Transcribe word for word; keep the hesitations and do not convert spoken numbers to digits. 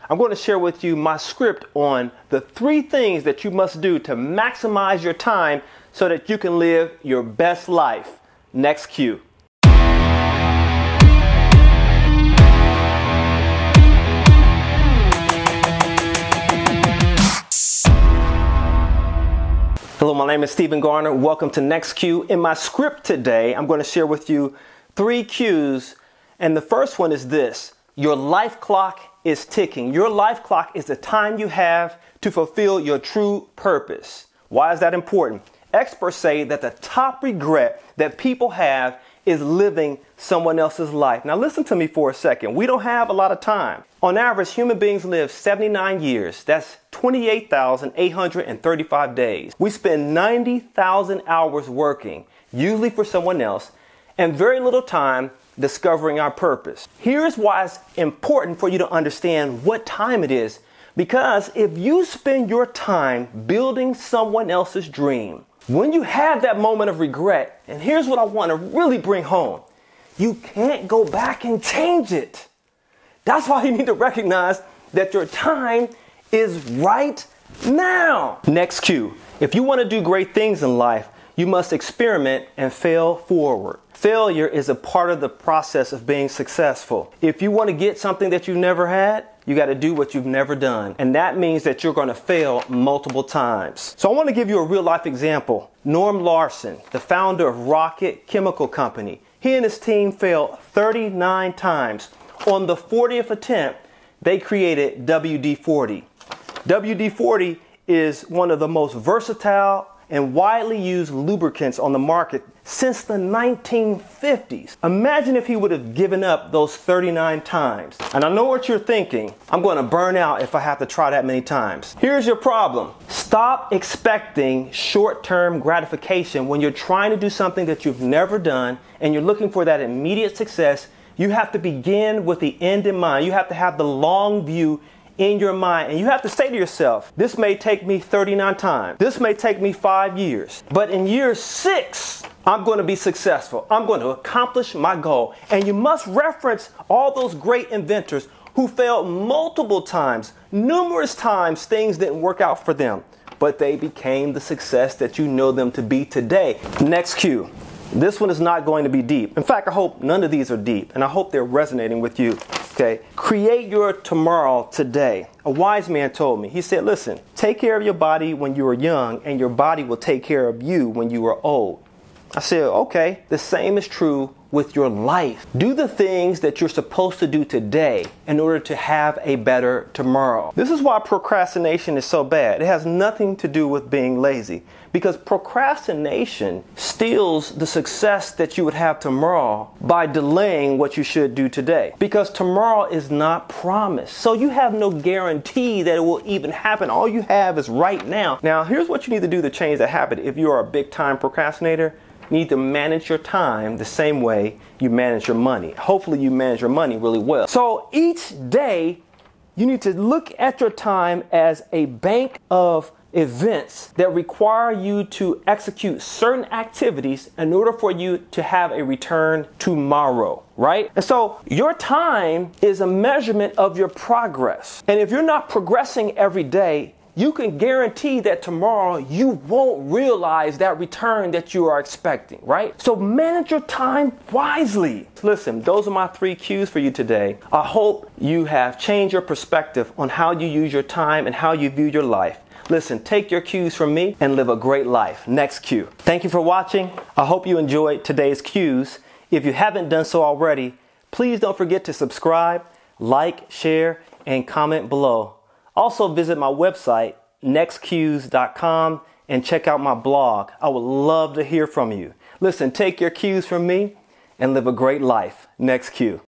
I'm going to share with you my script on the three things that you must do to maximize your time so that you can live your best life. Nexcue. Hello, my name is Stephen Garner. Welcome to Nexcue. In my script today, I'm going to share with you three cues. And the first one is this: your life clock is ticking. Your life clock is the time you have to fulfill your true purpose. Why is that important? Experts say that the top regret that people have is living someone else's life. Now listen to me for a second. We don't have a lot of time. On average, human beings live seventy-nine years. That's twenty-eight thousand eight hundred thirty-five days. We spend ninety thousand hours working, usually for someone else, and very little time discovering our purpose. Here's why it's important for you to understand what time it is. Because if you spend your time building someone else's dream, when you have that moment of regret, and here's what I want to really bring home, you can't go back and change it. That's why you need to recognize that your time is right now. Next cue. If you want to do great things in life, you must experiment and fail forward. Failure is a part of the process of being successful. If you want to get something that you've never had, you got to do what you've never done. And that means that you're going to fail multiple times. So I want to give you a real life example. Norm Larson, the founder of Rocket Chemical Company, he and his team failed thirty-nine times. On the fortieth attempt, they created W D forty. W D forty is one of the most versatile and widely used lubricants on the market since the nineteen fifties. Imagine if he would have given up those thirty-nine times. And I know what you're thinking. I'm going to burn out if I have to try that many times. Here's your problem. Stop expecting short-term gratification when you're trying to do something that you've never done and you're looking for that immediate success. You have to begin with the end in mind. You have to have the long view in your mind, and you have to say to yourself, this may take me thirty-nine times. This may take me five years. But in year six, I'm going to be successful. I'm going to accomplish my goal. And you must reference all those great inventors who failed multiple times. Numerous times things didn't work out for them, but they became the success that you know them to be today. Next cue. This one is not going to be deep. In fact, I hope none of these are deep, and I hope they're resonating with you. Okay, create your tomorrow today. A wise man told me, he said, listen, take care of your body when you are young, and your body will take care of you when you are old. I said, okay, the same is true with your life. Do the things that you're supposed to do today in order to have a better tomorrow. This is why procrastination is so bad. It has nothing to do with being lazy, because procrastination steals the success that you would have tomorrow by delaying what you should do today. Because tomorrow is not promised. So you have no guarantee that it will even happen. All you have is right now. Now, here's what you need to do to change that habit. If you are a big time procrastinator, you need to manage your time the same way you manage your money. Hopefully you manage your money really well. So each day, you need to look at your time as a bank of events that require you to execute certain activities in order for you to have a return tomorrow, right? And so your time is a measurement of your progress. And if you're not progressing every day, you can guarantee that tomorrow you won't realize that return that you are expecting, right? So manage your time wisely. Listen, those are my three cues for you today. I hope you have changed your perspective on how you use your time and how you view your life. Listen, take your cues from me and live a great life. Next cue. Thank you for watching. I hope you enjoyed today's cues. If you haven't done so already, please don't forget to subscribe, like, share, and comment below. Also visit my website, nexcues dot com, and check out my blog. I would love to hear from you. Listen, take your cues from me and live a great life. Next cue.